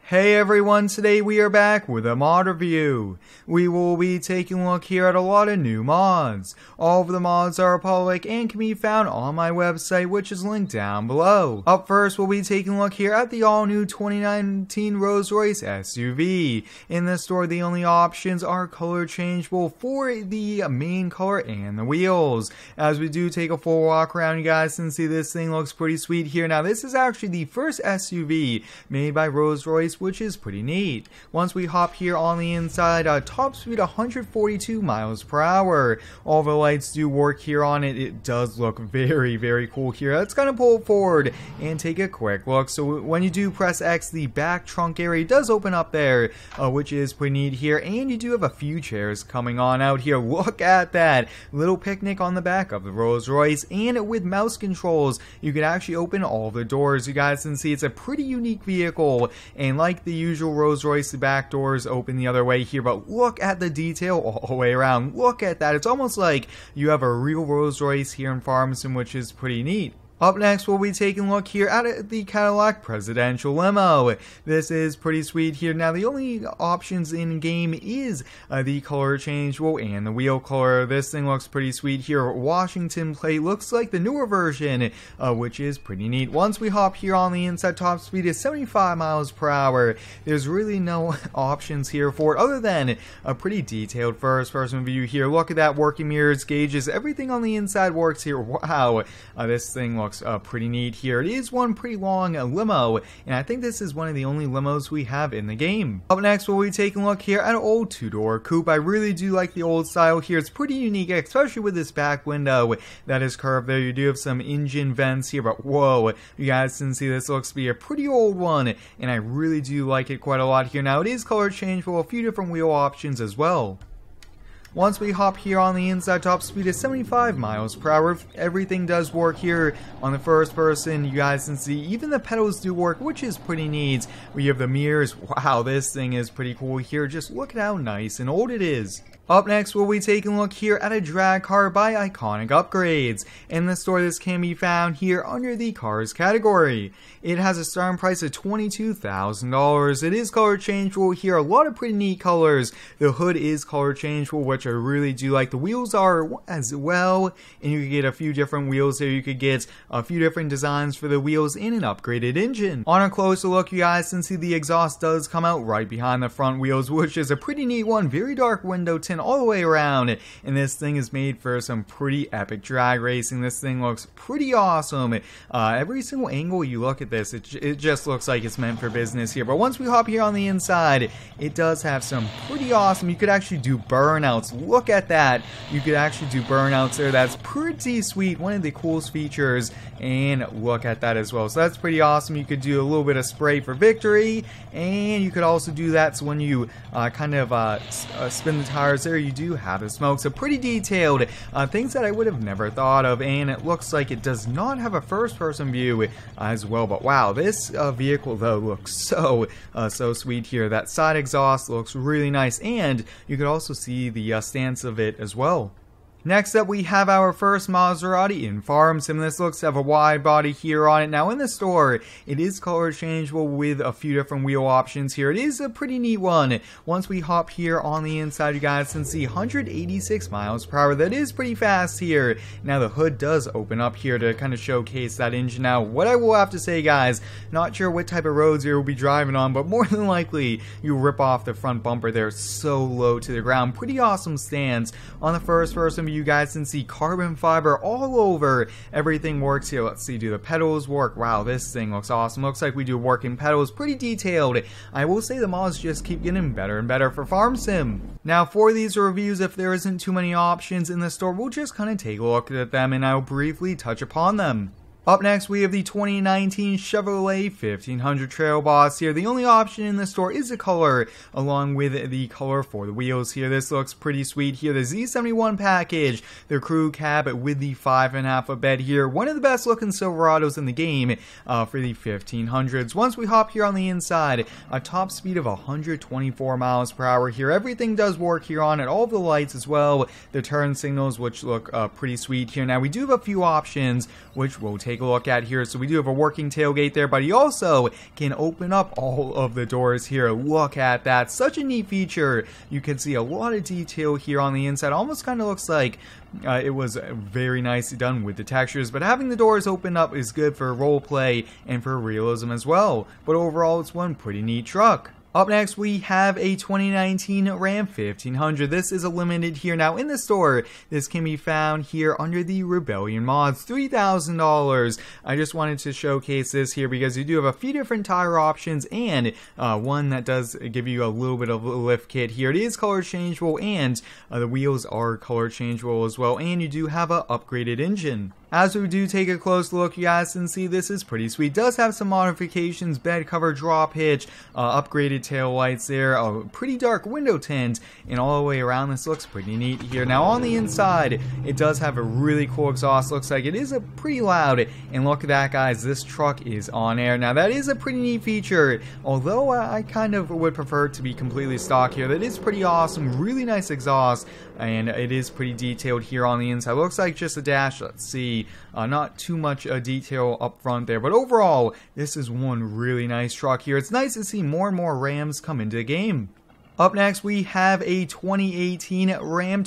Hey everyone, today we are back with a mod review. We will be taking a look here at a lot of new mods. All of the mods are public and can be found on my website, which is linked down below. Up first, we'll be taking a look here at the all-new 2019 Rolls-Royce SUV. In this store, the only options are color changeable for the main color and the wheels. As we do take a full walk around, you guys can see this thing looks pretty sweet here. Now, this is actually the first SUV made by Rolls-Royce, which is pretty neat. Once we hop here on the inside, top speed 142 miles per hour. All the lights do work here on it. It does look very cool here. Let's kind of pull it forward and take a quick look. So when you do press X, the back trunk area does open up there, which is pretty neat here. And you do have a few chairs coming on out here. Look at that little picnic on the back of the Rolls-Royce, and with mouse controls, you can actually open all the doors. You guys can see it's a pretty unique vehicle, and like the usual Rolls-Royce, the back doors open the other way here, but look at the detail all the way around. Look at that. It's almost like you have a real Rolls-Royce here in Farmington, which is pretty neat. Up next, we'll be taking a look here at the Cadillac Presidential Limo. This is pretty sweet here. Now, the only options in game is the color changeable and the wheel color. This thing looks pretty sweet here. Washington plate looks like the newer version, which is pretty neat. Once we hop here on the inside, top speed is 75 miles per hour. There's really no options here for it other than a pretty detailed first-person view here. Look at that, working mirrors, gauges, everything on the inside works here. Wow, this thing looks pretty neat here. It is one pretty long limo, and I think this is one of the only limos we have in the game. Up next, we'll be taking a look here at an old two-door coupe. I really do like the old style here. It's pretty unique, especially with this back window that is curved there. You do have some engine vents here, but whoa, you guys can see this looks to be a pretty old one, and I really do like it quite a lot here. Now, it is color changeable, a few different wheel options as well. Once we hop here on the inside, top speed is 75 miles per hour. Everything does work here on the first person. You guys can see even the pedals do work, which is pretty neat. We have the mirrors. Wow, this thing is pretty cool here. Just look at how nice and old it is. Up next, we'll be taking a look here at a drag car by Iconic Upgrades. In the store, this can be found here under the cars category. It has a starting price of $22,000. It is color changeable here. A lot of pretty neat colors. The hood is color changeable, which I really do like. The wheels are as well, and you can get a few different wheels here. You could get a few different designs for the wheels and an upgraded engine. On a closer look, you guys can see the exhaust does come out right behind the front wheels, which is a pretty neat one. Very dark window tint all the way around, and this thing is made for some pretty epic drag racing. This thing looks pretty awesome. Every single angle you look at this, it just looks like it's meant for business here. But once we hop here on the inside, it does have some pretty awesome, you could actually do burnouts. Look at that. You could actually do burnouts there. That's pretty sweet. One of the coolest features, and look at that as well. So that's pretty awesome. You could do a little bit of spray for victory, and you could also do that so when you kind of spin the tires there, you do have the smoke. So pretty detailed, things that I would have never thought of, and it looks like it does not have a first-person view as well. But wow, this vehicle though looks so sweet here. That side exhaust looks really nice, and you could also see the stance of it as well. Next up, we have our first Maserati in Farmington. This looks to have a wide body here on it. Now, in the store, it is color changeable with a few different wheel options here. It is a pretty neat one. Once we hop here on the inside, you guys can see 186 miles per hour. That is pretty fast here. Now, the hood does open up here to kind of showcase that engine. Now, what I will have to say, guys, not sure what type of roads you will be driving on, but more than likely, you'll rip off the front bumper there so low to the ground. Pretty awesome stance. On the first person view, you guys can see carbon fiber all over. Everything works here. Let's see, do the pedals work? Wow, this thing looks awesome. Looks like we do working pedals. Pretty detailed. I will say the mods just keep getting better and better for Farm Sim. Now, for these reviews, if there isn't too many options in the store, we'll just kind of take a look at them and I'll briefly touch upon them. Up next, we have the 2019 Chevrolet 1500 Trailboss here. The only option in the store is the color, along with the color for the wheels here. This looks pretty sweet here. The Z71 package, the crew cab with the 5.5 foot bed here. One of the best looking Silverados in the game for the 1500s. Once we hop here on the inside, a top speed of 124 miles per hour here. Everything does work here on it. All of the lights as well. The turn signals, which look pretty sweet here. Now, we do have a few options, which we'll take take a look at here. So we do have a working tailgate there, but you also can open up all of the doors here. Look at that. Such a neat feature. You can see a lot of detail here on the inside. Almost kind of looks like it was very nicely done with the textures, but having the doors open up is good for roleplay and for realism as well. But overall, it's one pretty neat truck. Up next, we have a 2019 Ram 1500. This is a limited here. Now, in the store, this can be found here under the Rebellion mods, $3,000. I just wanted to showcase this here because you do have a few different tire options and one that does give you a little bit of a lift kit here. It is color changeable and the wheels are color changeable as well, and you do have an upgraded engine. As we do take a close look, you guys can see this is pretty sweet. It does have some modifications, bed cover, drop hitch, upgraded tail lights there, a pretty dark window tint, and all the way around this looks pretty neat here. Now on the inside, it does have a really cool exhaust. Looks like it is a pretty loud, and look at that, guys, this truck is on air. Now that is a pretty neat feature, although I kind of would prefer it to be completely stock here. That is pretty awesome, really nice exhaust, and it is pretty detailed here on the inside. Looks like just a dash, let's see. Not too much detail up front there, but overall, this is one really nice truck here. It's nice to see more and more Rams come into the game. Up next, we have a 2018 Ram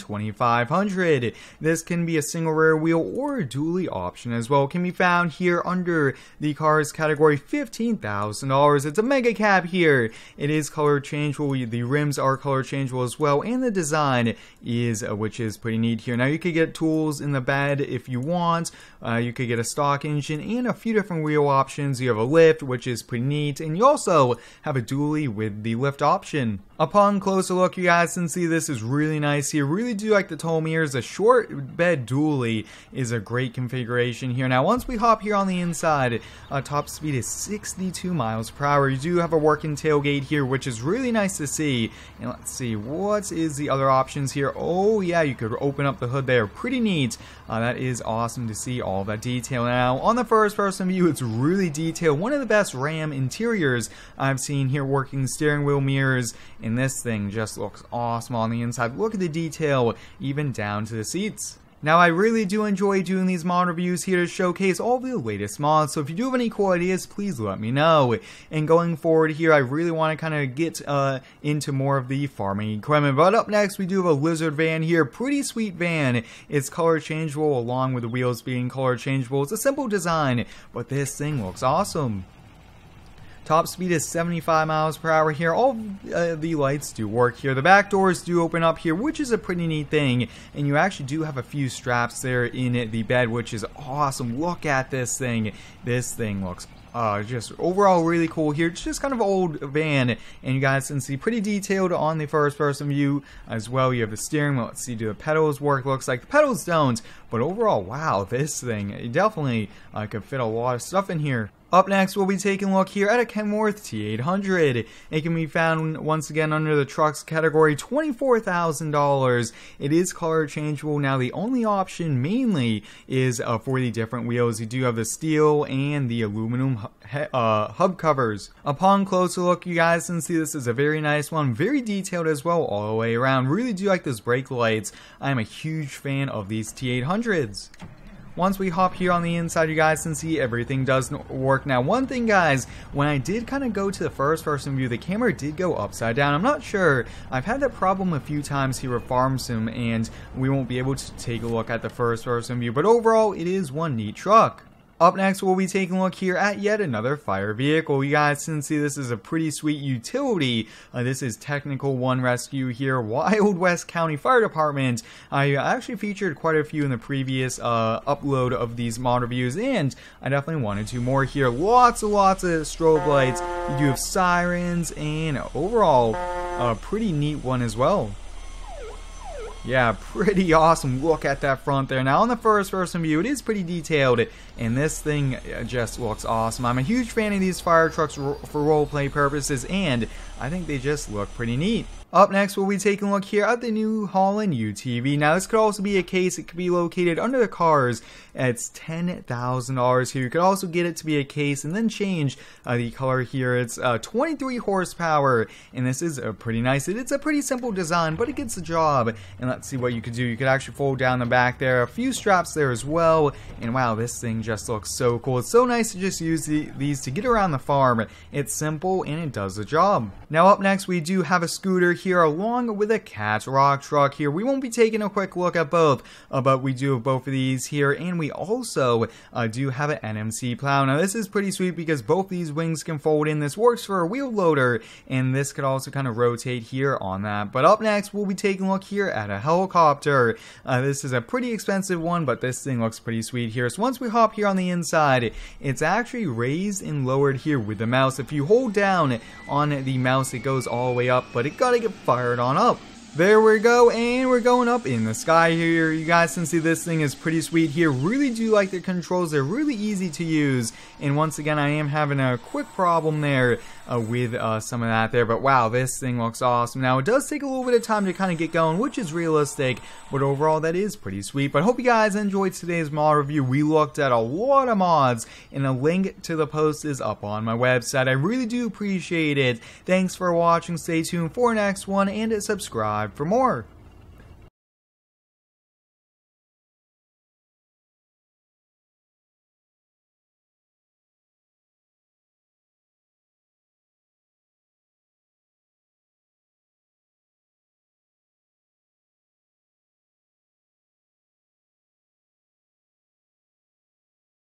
2500. This can be a single rear wheel or a dually option as well. It can be found here under the cars category, $15,000. It's a mega cab here. It is color changeable. The rims are color changeable as well, and the design is, which is pretty neat here. Now you could get tools in the bed if you want. You could get a stock engine and a few different wheel options. You have a lift, which is pretty neat, and you also have a dually with the lift option. Upon closer look, you guys can see this is really nice here. Really do like the tow mirrors. A short bed dually is a great configuration here. Now, once we hop here on the inside, top speed is 62 miles per hour. You do have a working tailgate here, which is really nice to see. And let's see, what is the other options here? Oh, yeah, you could open up the hood there. Pretty neat. That is awesome to see all that detail. Now, on the first person view, it's really detailed. One of the best Ram interiors I've seen here, working steering wheel mirrors, and this thing just looks awesome on the inside. Look at the detail, even down to the seats. Now, I really do enjoy doing these mod reviews here to showcase all the latest mods, so if you do have any cool ideas, please let me know. And going forward here, I really want to kind of get into more of the farming equipment. But up next, we do have a Lizard van here. Pretty sweet van. It's color changeable along with the wheels being color changeable. It's a simple design, but this thing looks awesome. Top speed is 75 miles per hour here. All the lights do work here. The back doors do open up here, which is a pretty neat thing. And you actually do have a few straps there in the bed, which is awesome. Look at this thing. This thing looks just overall really cool here. It's just kind of an old van, and you guys can see pretty detailed on the first person view as well. You have the steering wheel. Let's see, do the pedals work? Looks like the pedals don't, but overall, wow, this thing, it definitely could fit a lot of stuff in here. Up next, we'll be taking a look here at a Kenworth T800. It can be found once again under the trucks category, $24,000. It is color changeable. Now, the only option mainly is for the different wheels. You do have the steel and the aluminum hub covers. Upon closer look, you guys can see this is a very nice one, very detailed as well all the way around. Really do like those brake lights. I am a huge fan of these T800s. Once we hop here on the inside, you guys can see everything does work. Now, one thing, guys, when I did kind of go to the first person view, the camera did go upside down. I'm not sure. I've had that problem a few times here at Farm Sim, and we won't be able to take a look at the first person view. But overall, it is one neat truck. Up next, we'll be taking a look here at yet another fire vehicle. You guys can see this is a pretty sweet utility. This is Technical One Rescue here, Wild West County Fire Department. I actually featured quite a few in the previous upload of these mod reviews, and I definitely wanted to more here. Lots of strobe lights. You do have sirens, and overall, a pretty neat one as well. Yeah, pretty awesome. Look at that front there. Now, on the first person view, it is pretty detailed, and this thing just looks awesome. I'm a huge fan of these fire trucks for roleplay purposes, and I think they just look pretty neat. Up next, we'll be taking a look here at the New Holland UTV. Now, this could also be a case. It could be located under the cars. It's $10,000 here. You could also get it to be a case and then change the color here. It's 23 horsepower, and this is pretty nice. It's a pretty simple design, but it gets the job. And let's see what you could do. You could actually fold down the back there. A few straps there as well. And wow, this thing just looks so cool. It's so nice to just use these to get around the farm. It's simple, and it does the job. Now, up next, we do have a scooter here along with a Cat rock truck here. We won't be taking a quick look at both, but we do have both of these here, and we also do have an NMC plow. Now, this is pretty sweet because both these wings can fold in. This works for a wheel loader, and this could also kind of rotate here on that. But up next, we'll be taking a look here at a helicopter. This is a pretty expensive one, but this thing looks pretty sweet here. So once we hop here on the inside, it's actually raised and lowered here with the mouse. If you hold down on the mouse, it goes all the way up, but it gotta get fired on up. There we go, and we're going up in the sky here. You guys can see this thing is pretty sweet here. Really do like the controls. They're really easy to use. And once again, I am having a quick problem there with some of that there. But wow, this thing looks awesome. Now, it does take a little bit of time to kind of get going, which is realistic. But overall, that is pretty sweet. But I hope you guys enjoyed today's mod review. We looked at a lot of mods, and a link to the post is up on my website. I really do appreciate it. Thanks for watching. Stay tuned for the next one, and subscribe for more.